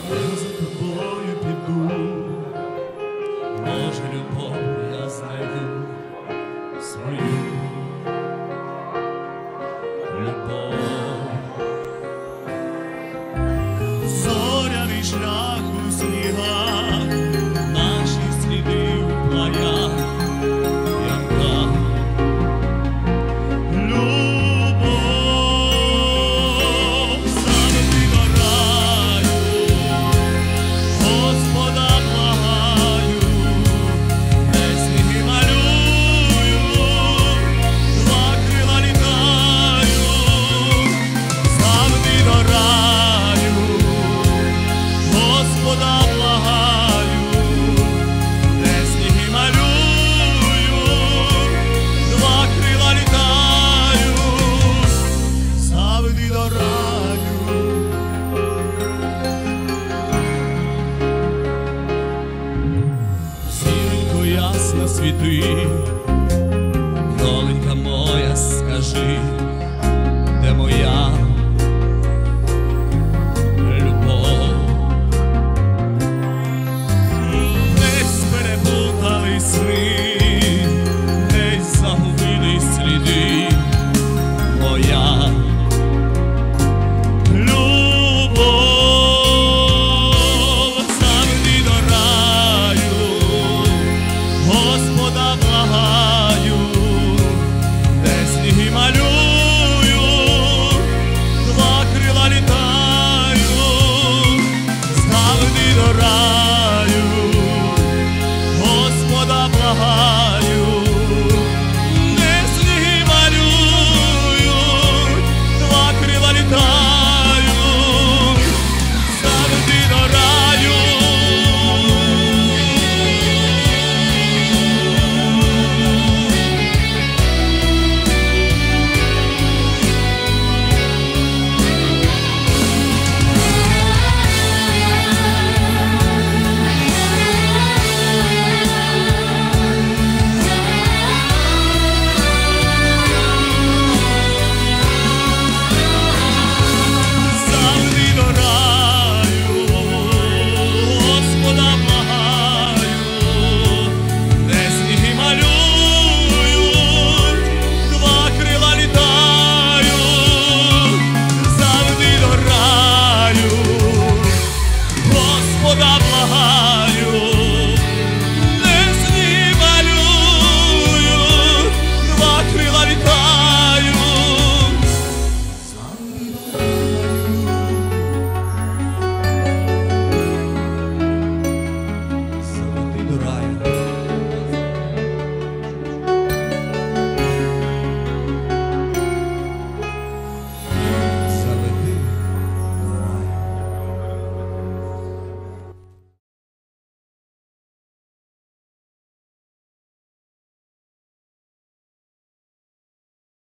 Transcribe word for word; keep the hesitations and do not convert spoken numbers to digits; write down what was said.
я за тобою піду, може, любов я знайду свою любов. Зоряний шлях у снігах, наші сліди у плаях, яка любов. Заведи до раю, Господа благаю, де сніги малюю, два крила літаю. Заведи до раю, Господа благаю, де сніги малюю, два крила літаю. Заведи до раю. Зіронько ясна світи, доленька моя, скажи,